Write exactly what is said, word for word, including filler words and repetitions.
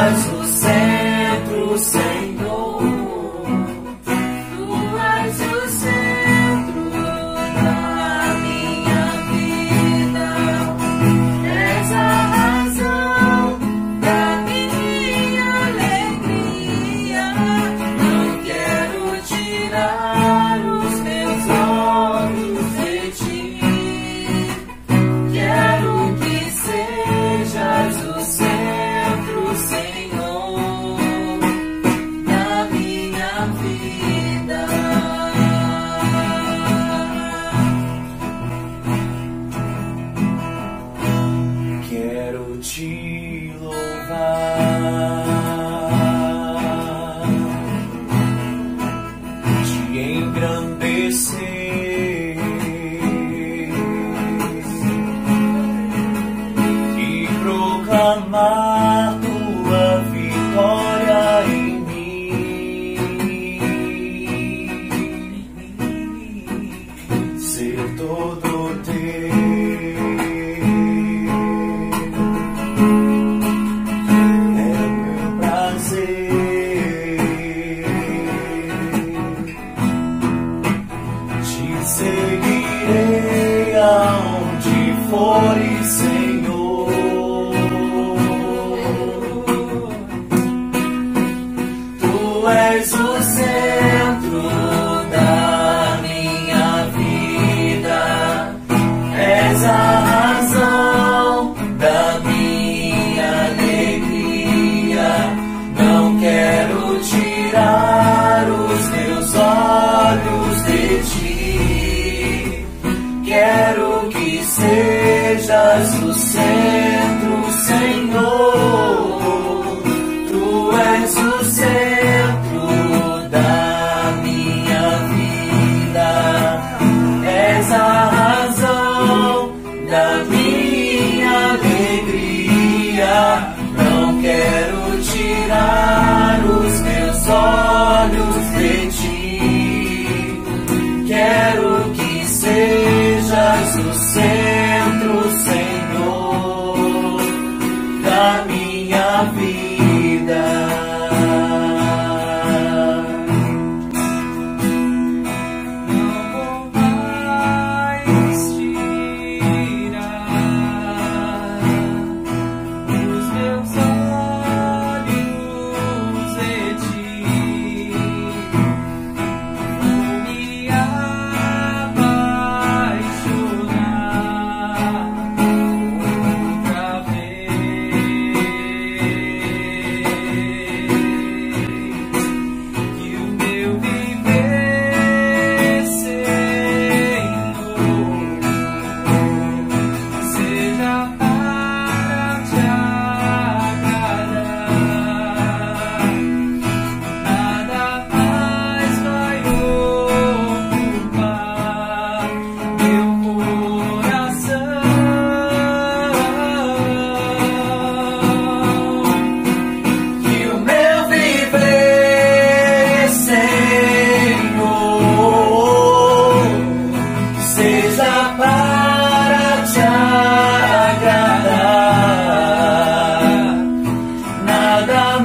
és o centro, Senhor. Tu és o centro da minha vida. És a razão da minha alegria. Não quero tirar os meus olhos de ti. Quero que sejas o centro, Senhor, da minha vida. Quero te louvar, te engrandecer e proclamar tua vitória em mim. Ser todo teu é meu prazer. Te seguirei aonde fores, Senhor. Tu és o centro da minha vida. És a razão da minha alegria. Não quero tirar os meus olhos de ti. Quero que sejas o centro, Senhor. Tu és o centro da minha vida. És a razão da minha alegria. Não quero tirar os meus olhos de ti. Quero que sejas o centro, Senhor, da minha vida. Não vou mais tirar os meus olhos de ti. Vou me apaixonar outra vez. Que o meu viver, Senhor, seja para te agradar. Nada mais vai ocupar meu coração. Que o meu viver, Senhor, seja para te agradar. Nada